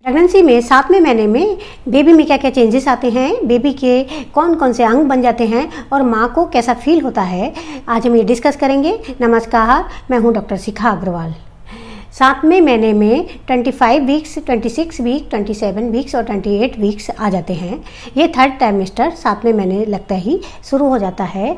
Pregnancy में 7वें महीने में बेबी में क्या क्या चेंजेस आते हैं, बेबी के कौन कौन से अंग बन जाते हैं और माँ को कैसा फील होता है, आज हम ये डिस्कस करेंगे। नमस्कार, मैं हूँ डॉक्टर शिखा अग्रवाल। 7वें महीने में 25 वीक्स, 26 वीक, 27 वीक्स और 28 वीक्स आ जाते हैं। ये थर्ड ट्राइमेस्टर 7वें महीने लगता ही शुरू हो जाता है।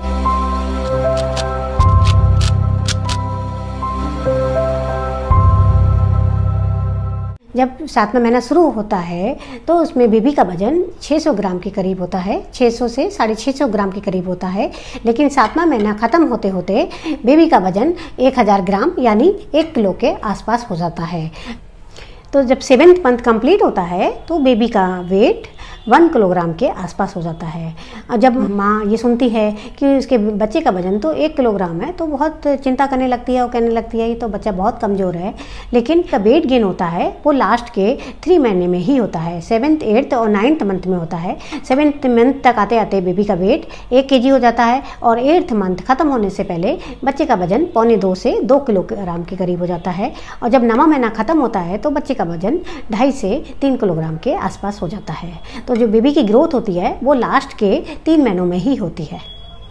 जब 7वां महीना शुरू होता है तो उसमें बेबी का वजन 600 ग्राम के करीब होता है, 600 से 650 ग्राम के करीब होता है। लेकिन 7वां महीना ख़त्म होते होते बेबी का वजन 1000 ग्राम यानी 1 किलो के आसपास हो जाता है। तो जब 7th मंथ कंप्लीट होता है तो बेबी का वेट 1 किलोग्राम के आसपास हो जाता है। और जब माँ ये सुनती है कि उसके बच्चे का वजन तो 1 किलोग्राम है तो बहुत चिंता करने लगती है और कहने लगती है ये तो बच्चा बहुत कमज़ोर है। लेकिन का वेट गेन होता है वो लास्ट के 3 महीने में ही होता है, 7th, 8th और 9th मंथ में होता है। 7th मंथ तक आते आते बेबी का वेट 1 kg हो जाता है और 8th मंथ ख़त्म होने से पहले बच्चे का वजन 1.25 से 2 किलोग्राम के करीब हो जाता है। और जब 9वां महीना ख़त्म होता है तो बच्चे का वजन 2.5 से 3 किलोग्राम के आसपास हो जाता है। तो जो बेबी की ग्रोथ होती है वो लास्ट के 3 महीनों में ही होती है।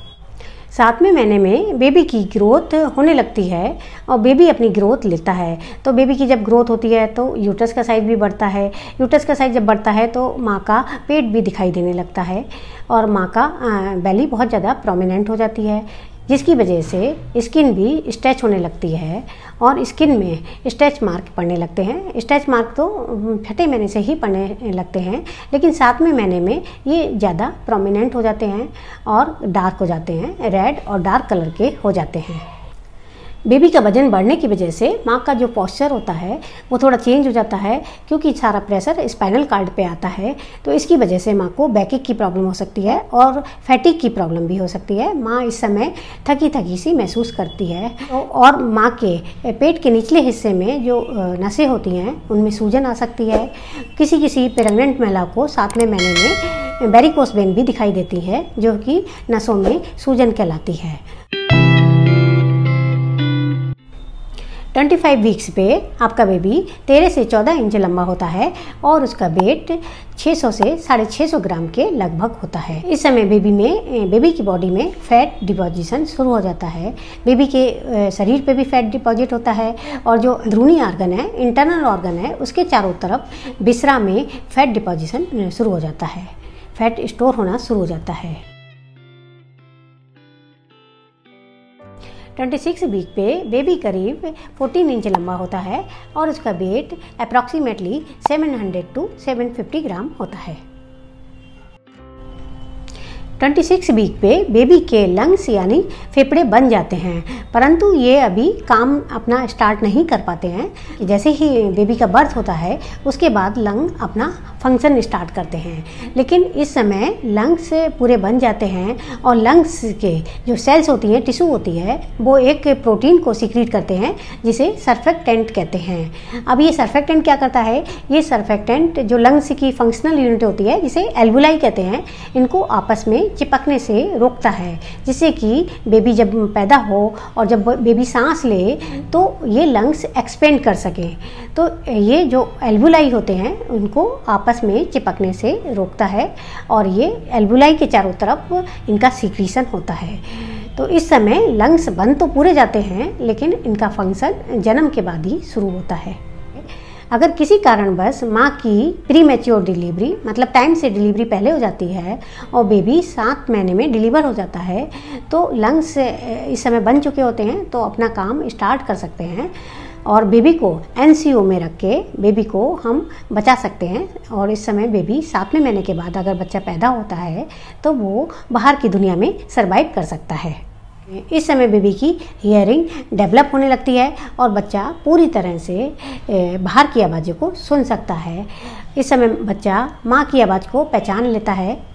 7वें महीने में बेबी की ग्रोथ होने लगती है और बेबी अपनी ग्रोथ लेता है। तो बेबी की जब ग्रोथ होती है तो यूट्रस का साइज भी बढ़ता है। यूट्रस का साइज जब बढ़ता है तो माँ का पेट भी दिखाई देने लगता है और माँ का बेली बहुत ज़्यादा प्रोमिनेंट हो जाती है, जिसकी वजह से स्किन भी स्ट्रेच होने लगती है और स्किन में स्ट्रेच मार्क पड़ने लगते हैं। स्ट्रेच मार्क तो छठे महीने से ही पड़ने लगते हैं, लेकिन 7वें महीने में ये ज़्यादा प्रोमिनेंट हो जाते हैं और डार्क हो जाते हैं, रेड और डार्क कलर के हो जाते हैं। बेबी का वजन बढ़ने की वजह से माँ का जो पोस्चर होता है वो थोड़ा चेंज हो जाता है, क्योंकि सारा प्रेशर स्पाइनल कार्ड पे आता है। तो इसकी वजह से माँ को बैक एक की प्रॉब्लम हो सकती है और फैटिक की प्रॉब्लम भी हो सकती है। माँ इस समय थकी थकी सी महसूस करती है और माँ के पेट के निचले हिस्से में जो नसें होती हैं उनमें सूजन आ सकती है। किसी किसी प्रेग्नेंट महिला को 7वें महीने में वेरिकोस वेन भी दिखाई देती है, जो कि नसों में सूजन कहलाती है। 25 वीक्स पे आपका बेबी 13 से 14 इंच लंबा होता है और उसका वेट 600 से 650 ग्राम के लगभग होता है। इस समय बेबी की बॉडी में फैट डिपॉजिशन शुरू हो जाता है। बेबी के शरीर पे भी फैट डिपॉजिट होता है और जो अंदरूनी ऑर्गन है, इंटरनल ऑर्गन है, उसके चारों तरफ बिस्रा में फैट डिपॉजिशन शुरू हो जाता है, फैट स्टोर होना शुरू हो जाता है। 26 वीक पे बेबी करीब 14 इंच लंबा होता है और उसका वेट अप्रॉक्सीमेटली 700 to 750 ग्राम होता है। 26 वीक पे बेबी के लंग्स यानी फेफड़े बन जाते हैं, परंतु ये अभी काम अपना स्टार्ट नहीं कर पाते हैं। जैसे ही बेबी का बर्थ होता है उसके बाद लंग अपना फंक्शन स्टार्ट करते हैं, लेकिन इस समय लंग्स पूरे बन जाते हैं और लंग्स के जो सेल्स होती हैं, टिश्यू होती है, वो एक प्रोटीन को सीक्रेट करते हैं जिसे सर्फेक्टेंट कहते हैं। अब ये सर्फेक्टेंट क्या करता है, ये सर्फेक्टेंट जो लंग्स की फंक्शनल यूनिट होती है जिसे एल्वुलाई कहते हैं, इनको आपस में चिपकने से रोकता है, जिससे कि बेबी जब पैदा हो और जब बेबी सांस ले तो ये लंग्स एक्सपेंड कर सकें। तो ये जो एल्वुलाई होते हैं उनको आपस में चिपकने से रोकता है और ये एल्वुलाई के चारों तरफ इनका सीक्रेशन होता है। तो इस समय लंग्स बंद तो पूरे जाते हैं, लेकिन इनका फंक्शन जन्म के बाद ही शुरू होता है। अगर किसी कारणवश माँ की प्रीमेच्योर डिलीवरी, मतलब टाइम से डिलीवरी पहले हो जाती है और बेबी 7 महीने में डिलीवर हो जाता है, तो लंग्स इस समय बन चुके होते हैं तो अपना काम स्टार्ट कर सकते हैं और बेबी को NCO में रख के बेबी को हम बचा सकते हैं। और इस समय बेबी 7वें महीने के बाद अगर बच्चा पैदा होता है तो वो बाहर की दुनिया में सर्वाइव कर सकता है। इस समय बेबी की हियरिंग डेवलप होने लगती है और बच्चा पूरी तरह से बाहर की आवाज़ों को सुन सकता है। इस समय बच्चा माँ की आवाज़ को पहचान लेता है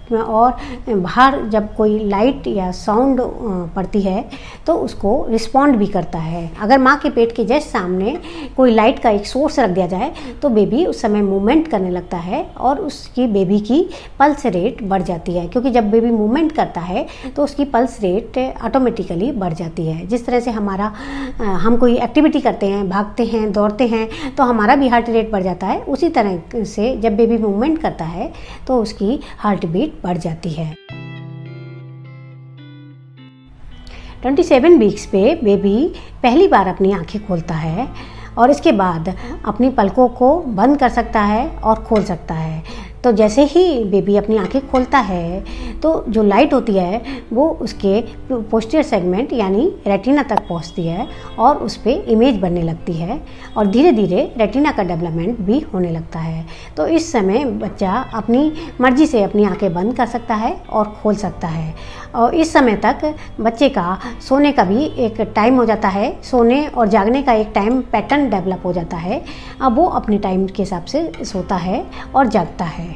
और बाहर जब कोई लाइट या साउंड पड़ती है तो उसको रिस्पॉन्ड भी करता है। अगर माँ के पेट के जस्ट सामने कोई लाइट का एक सोर्स रख दिया जाए तो बेबी उस समय मूवमेंट करने लगता है और उसकी बेबी की पल्स रेट बढ़ जाती है, क्योंकि जब बेबी मूवमेंट करता है तो उसकी पल्स रेट ऑटोमेटिकली बढ़ जाती है। जिस तरह से हम कोई एक्टिविटी करते हैं, भागते हैं, दौड़ते हैं, तो हमारा भी हार्ट रेट बढ़ जाता है। उसी तरह से जब बेबी मूवमेंट करता है तो उसकी हार्ट बीट बढ़ जाती है। 27 वीक्स पे बेबी पहली बार अपनी आंखें खोलता है और इसके बाद अपनी पलकों को बंद कर सकता है और खोल सकता है। तो जैसे ही बेबी अपनी आंखें खोलता है तो जो लाइट होती है वो उसके पोस्टीरियर सेगमेंट यानी रेटिना तक पहुंचती है और उस पर इमेज बनने लगती है और धीरे धीरे रेटिना का डेवलपमेंट भी होने लगता है। तो इस समय बच्चा अपनी मर्जी से अपनी आंखें बंद कर सकता है और खोल सकता है और इस समय तक बच्चे का सोने का भी एक टाइम हो जाता है, सोने और जागने का एक टाइम पैटर्न डेवलप हो जाता है। अब वो अपने टाइम के हिसाब से सोता है और जागता है।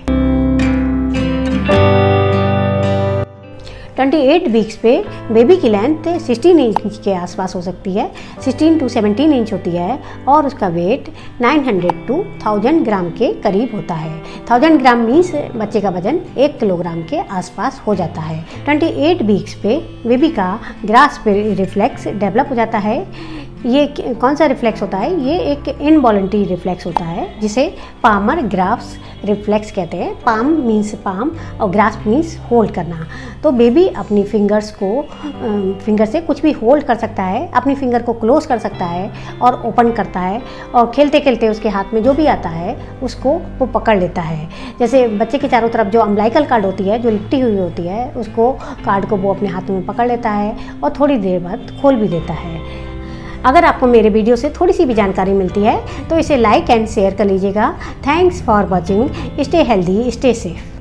28 वीक्स पे बेबी की लेंथ 16 इंच के आसपास हो सकती है, 16 to 17 इंच होती है और उसका वेट 900 to 1000 ग्राम के करीब होता है। 1000 ग्राम मीन्स बच्चे का वजन 1 किलोग्राम के आसपास हो जाता है। 28 वीक्स पे बेबी का ग्रास्प रिफ्लेक्स डेवलप हो जाता है। ये कौन सा रिफ्लेक्स होता है? ये एक इनवॉलंटरी रिफ्लेक्स होता है जिसे पामर ग्रास्प रिफ्लेक्स कहते हैं। पाम मीन्स पाम और ग्रास्प मीन्स होल्ड करना। तो बेबी अपनी फिंगर से कुछ भी होल्ड कर सकता है, अपनी फिंगर को क्लोज कर सकता है और ओपन करता है और खेलते खेलते उसके हाथ में जो भी आता है उसको वो पकड़ लेता है। जैसे बच्चे के चारों तरफ जो अम्बिलाइकल कार्ड होती है, जो लिपटी हुई होती है, उसको कार्ड को वो अपने हाथ में पकड़ लेता है और थोड़ी देर बाद खोल भी देता है। अगर आपको मेरे वीडियो से थोड़ी सी भी जानकारी मिलती है तो इसे लाइक एंड शेयर कर लीजिएगा। Thanks for watching. Stay healthy, stay safe.